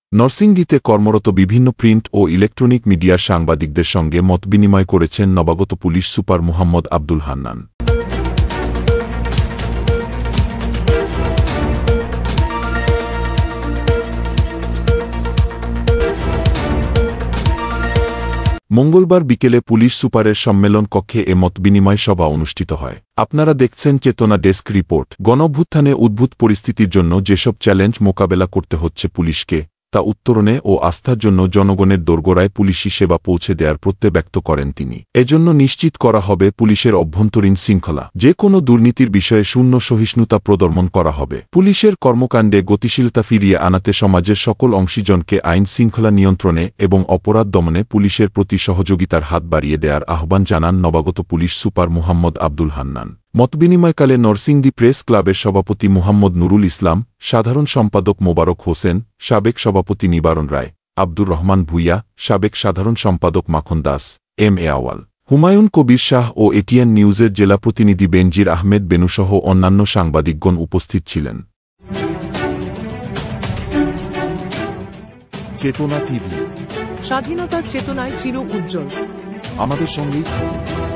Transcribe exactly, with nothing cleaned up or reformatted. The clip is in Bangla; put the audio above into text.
নরসিংদীতে কর্মরত বিভিন্ন প্রিন্ট ও ইলেকট্রনিক মিডিয়ার সাংবাদিকদের সঙ্গে মতবিনিময় করেছেন নবাগত পুলিশ সুপার মুহাম্মদ আব্দুল হান্নান। মঙ্গলবার বিকেলে পুলিশ সুপারের সম্মেলন কক্ষে এ মতবিনিময় সভা অনুষ্ঠিত হয়। আপনারা দেখছেন চেতনা ডেস্ক রিপোর্ট। গণঅভ্যুত্থানে উদ্ভূত পরিস্থিতির জন্য যেসব চ্যালেঞ্জ মোকাবেলা করতে হচ্ছে পুলিশকে, তা উত্তরণে ও আস্থার জন্য জনগণের দোরগোড়ায় পুলিশি সেবা পৌঁছে দেওয়ার প্রত্যয় ব্যক্ত করেন তিনি। এজন্য নিশ্চিত করা হবে পুলিশের অভ্যন্তরীণ শৃঙ্খলা, যে কোনো দুর্নীতির বিষয়ে শূন্য সহিষ্ণুতা প্রদর্শন করা হবে। পুলিশের কর্মকাণ্ডে গতিশীলতা ফিরিয়ে আনাতে সমাজের সকল অংশীজনকে আইন শৃঙ্খলা নিয়ন্ত্রণে এবং অপরাধ দমনে পুলিশের প্রতি সহযোগিতার হাত বাড়িয়ে দেওয়ার আহ্বান জানান নবাগত পুলিশ সুপার মুহাম্মদ আব্দুল হান্নান। মতবিনিময়কালে নরসিংদী প্রেস ক্লাবের সভাপতি মুহাম্মদ নুরুল ইসলাম, সাধারণ সম্পাদক মোবারক হোসেন, সাবেক সভাপতি নিবারণ রায়, আব্দুর রহমান ভূঁইয়া, সাবেক সাধারণ সম্পাদক মাখন দাস, এম এ আওয়াল, হুমায়ুন কবির শাহ ও এটিএন নিউজের জেলা প্রতিনিধি বেনজির আহমেদ বেনুসহ অন্যান্য সাংবাদিকগণ উপস্থিত ছিলেন। চেতনা টিভি, স্বাধীনতার চেতনায় চির উজ্জ্বল। আমাদের সঙ্গেই থাকুন।